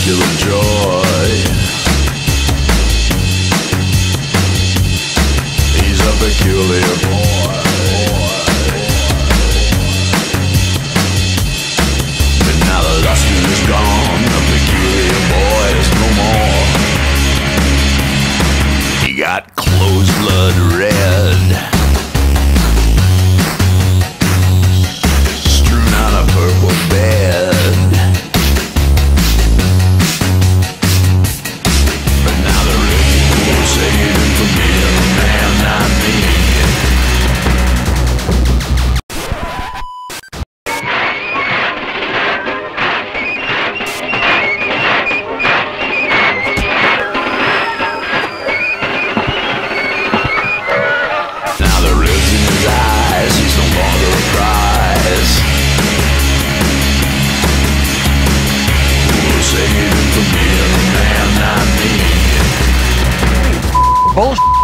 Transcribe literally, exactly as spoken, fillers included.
particular joy. He's a peculiar boy. But now the luster is gone, the peculiar boy is no more. He got closed blood red, strewn on a purple bed. But now the rich will save him from being a man, not me. Now the ribs in his eyes, he's no longer a prize. Who will save him from being a man, not me? Bullshit.